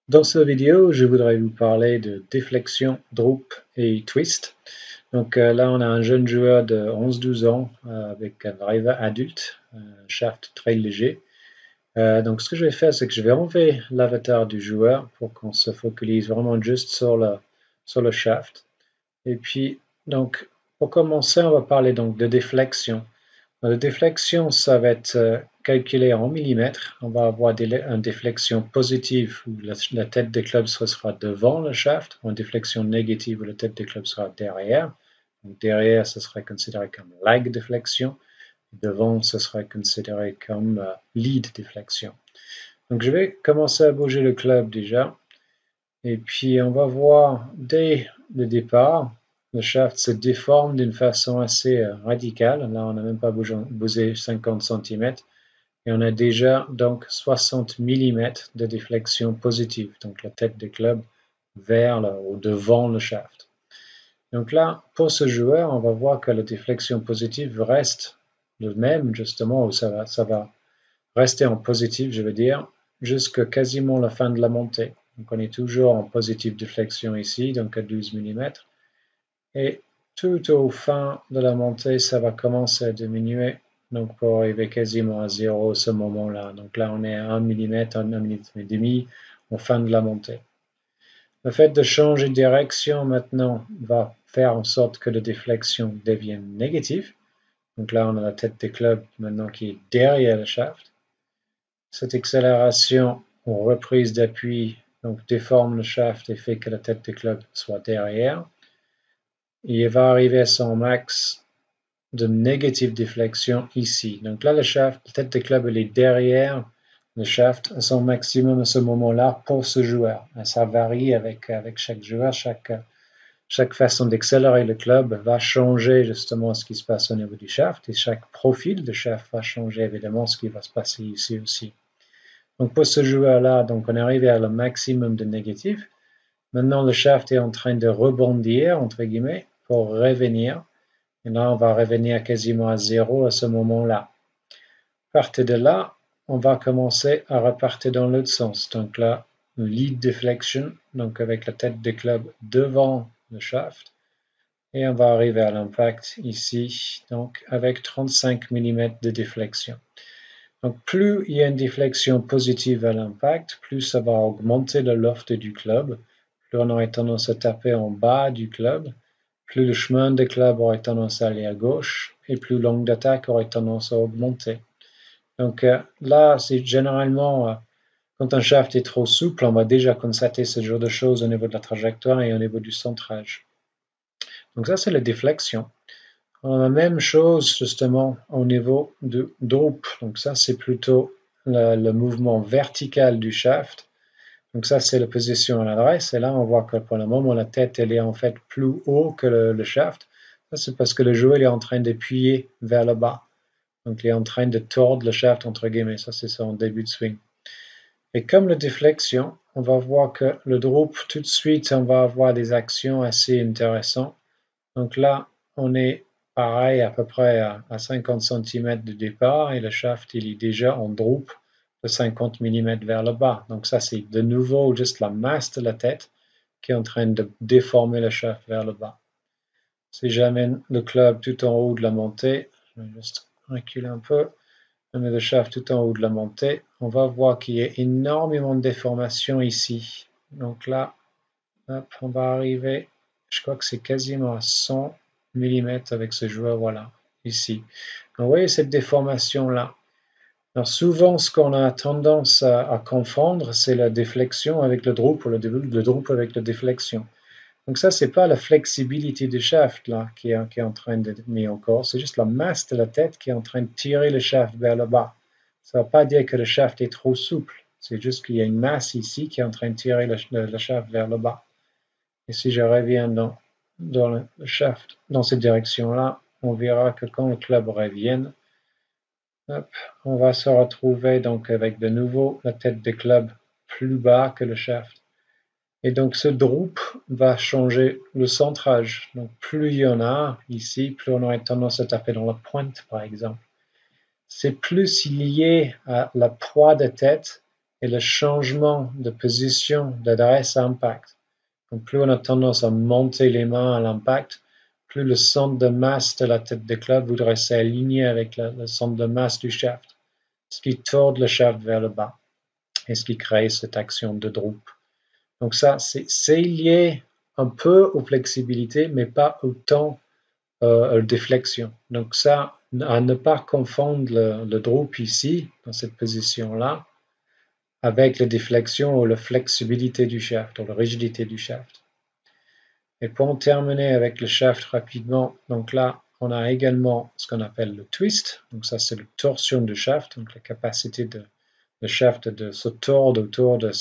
Dans cette vidéo, je voudrais vous parler de déflexion, drop et twist. Donc là, on a un jeune joueur de 11-12 ans avec un driver adulte, un shaft très léger. Donc ce que je vais faire, c'est que je vais enlever l'avatar du joueur pour qu'on se focalise vraiment juste sur le shaft. Et puis, donc, pour commencer, on va parler donc de déflexion. La déflexion, ça va être calculé en millimètres. On va avoir une déflexion positive où la tête des clubs sera devant le shaft, ou une déflexion négative où la tête des clubs sera derrière. Donc derrière, ce serait considéré comme lag déflexion. Devant, ce serait considéré comme lead déflexion. Donc je vais commencer à bouger le club déjà. Et puis on va voir dès le départ, le shaft se déforme d'une façon assez radicale. Là, on n'a même pas bougé 50 cm. Et on a déjà donc 60 mm de déflexion positive. Donc la tête du club vers ou devant le shaft. Donc là, pour ce joueur, on va voir que la déflexion positive reste le même, justement, où ça va rester en positif, je veux dire, jusqu'à quasiment la fin de la montée. Donc on est toujours en positive déflexion ici, donc à 12 mm. Et tout au fin de la montée, ça va commencer à diminuer, donc pour arriver quasiment à 0 à ce moment-là. Donc là, on est à 1 mm, 1 mm et demi en fin de la montée. Le fait de changer de direction maintenant va faire en sorte que la déflexion devienne négative. Donc là, on a la tête des clubs maintenant qui est derrière le shaft. Cette accélération ou reprise d'appui donc déforme le shaft et fait que la tête des clubs soit derrière. Et il va arriver à son max de négative déflexion ici. Donc là, la tête de club, elle est derrière le shaft à son maximum à ce moment-là pour ce joueur. Et ça varie avec chaque joueur, chaque façon d'accélérer le club va changer justement ce qui se passe au niveau du shaft et chaque profil de shaft va changer évidemment ce qui va se passer ici aussi. Donc pour ce joueur-là, donc on est arrivé à le maximum de négatif. Maintenant, le shaft est en train de rebondir, entre guillemets, pour revenir. Et là, on va revenir quasiment à 0 à ce moment-là. À partir de là, on va commencer à repartir dans l'autre sens. Donc là, lead deflection, donc avec la tête du club devant le shaft. Et on va arriver à l'impact ici, donc avec 35 mm de déflexion. Donc plus il y a une déflexion positive à l'impact, plus ça va augmenter le loft du club, plus on aurait tendance à taper en bas du club, plus le chemin du club aurait tendance à aller à gauche, et plus l'angle d'attaque aurait tendance à augmenter. Donc là, c'est généralement, quand un shaft est trop souple, on va déjà constater ce genre de choses au niveau de la trajectoire et au niveau du centrage. Donc ça, c'est la déflexion. On a la même chose justement au niveau du drop. Donc ça, c'est plutôt le mouvement vertical du shaft. Donc ça, c'est la position à l'adresse. Et là, on voit que pour le moment, la tête, elle est en fait plus haut que le shaft. Ça, c'est parce que le joueur est en train d'appuyer vers le bas. Donc il est en train de tordre le shaft, entre guillemets. Ça, c'est son début de swing. Et comme la déflexion, on va voir que le drop, tout de suite, on va avoir des actions assez intéressantes. Donc là, on est pareil à peu près à 50 cm de départ et le shaft il est déjà en drop de 50 mm vers le bas. Donc ça c'est de nouveau juste la masse de la tête qui est en train de déformer le shaft vers le bas. Si j'amène le club tout en haut de la montée, je vais juste reculer un peu, je mets le shaft tout en haut de la montée, on va voir qu'il y a énormément de déformation ici. Donc là, hop, on va arriver, je crois que c'est quasiment à 100 mm avec ce joueur, voilà, ici. Donc, vous voyez cette déformation-là. Alors souvent, ce qu'on a tendance à confondre, c'est la déflexion avec le drop, ou le drop avec la déflexion. Donc ça, c'est pas la flexibilité du shaft là qui est en train d'être mis en cause, c'est juste la masse de la tête qui est en train de tirer le shaft vers le bas. Ça ne veut pas dire que le shaft est trop souple, c'est juste qu'il y a une masse ici qui est en train de tirer le shaft vers le bas. Et si je reviens dans le shaft, dans cette direction-là, on verra que quand le club revienne, hop, on va se retrouver donc avec de nouveau la tête de club plus bas que le shaft. Et donc ce drop va changer le centrage. Donc plus il y en a ici, plus on aurait tendance à taper dans la pointe par exemple. C'est plus lié à la poids de tête et le changement de position d'adresse à impact. Donc plus on a tendance à monter les mains à l'impact, plus le centre de masse de la tête de club voudrait s'aligner avec le centre de masse du shaft, ce qui tord le shaft vers le bas et ce qui crée cette action de droop. Donc ça, c'est lié un peu aux flexibilités, mais pas autant aux déflexions. Donc ça, à ne pas confondre le droop ici, dans cette position-là, avec la déflexion ou la flexibilité du shaft, ou la rigidité du shaft. Et pour en terminer avec le shaft rapidement, donc là, on a également ce qu'on appelle le twist. Donc ça, c'est la torsion du shaft, donc la capacité de le shaft de se tordre autour de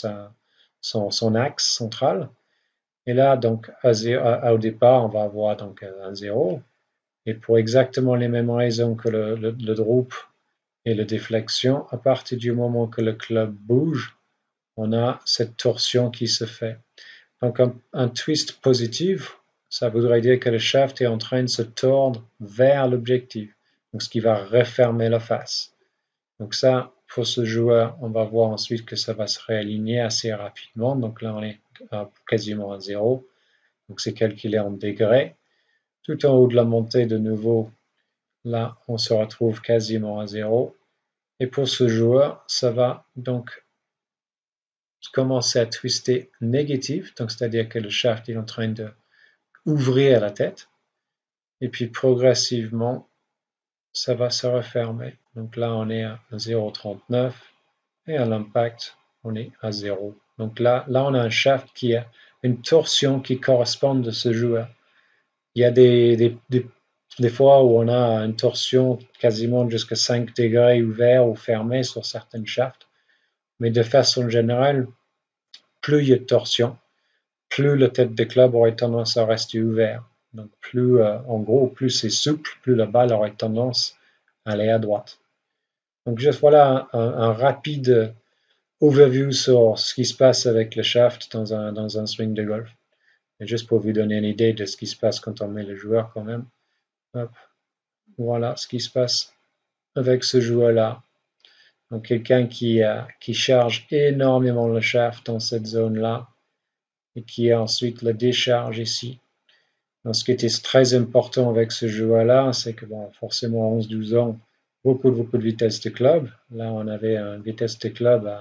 son axe central. Et là, donc, au départ, on va avoir donc un 0. Et pour exactement les mêmes raisons que le droop et la déflexion, à partir du moment que le club bouge, on a cette torsion qui se fait. Donc un twist positif, ça voudrait dire que le shaft est en train de se tordre vers l'objectif, donc ce qui va refermer la face. Donc ça, pour ce joueur, on va voir ensuite que ça va se réaligner assez rapidement. Donc là, on est quasiment à 0. Donc c'est calculé en degrés. Tout en haut de la montée, de nouveau, là, on se retrouve quasiment à 0. Et pour ce joueur, ça va donc commencer à twister négatif, donc c'est-à-dire que le shaft est en train de ouvrir la tête, et puis progressivement, ça va se refermer. Donc là, on est à 0,39, et à l'impact, on est à 0. Donc là, on a un shaft qui a une torsion qui correspond à ce joueur. Il y a des fois où on a une torsion quasiment jusqu'à 5 degrés ouvert ou fermé sur certains shafts, mais de façon générale, plus il y a de torsion, plus la tête de club aurait tendance à rester ouverte. Donc plus, en gros, plus c'est souple, plus la balle aurait tendance à aller à droite. Donc juste voilà un rapide overview sur ce qui se passe avec le shaft dans un swing de golf. Et juste pour vous donner une idée de ce qui se passe quand on met le joueur quand même. Hop. Voilà ce qui se passe avec ce joueur-là. Donc quelqu'un qui charge énormément le shaft dans cette zone-là et qui a ensuite la décharge ici. Donc, ce qui était très important avec ce joueur-là, c'est que bon, forcément à 11-12 ans, beaucoup de vitesse de club. Là, on avait une vitesse de club à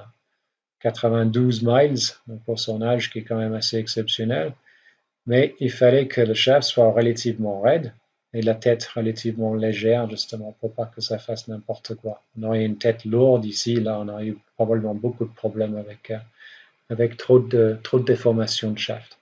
92 miles, donc pour son âge qui est quand même assez exceptionnel. Mais il fallait que le shaft soit relativement raide et la tête relativement légère, justement, pour pas que ça fasse n'importe quoi. On aurait une tête lourde ici, là, on aurait eu probablement beaucoup de problèmes avec trop de déformation de shaft.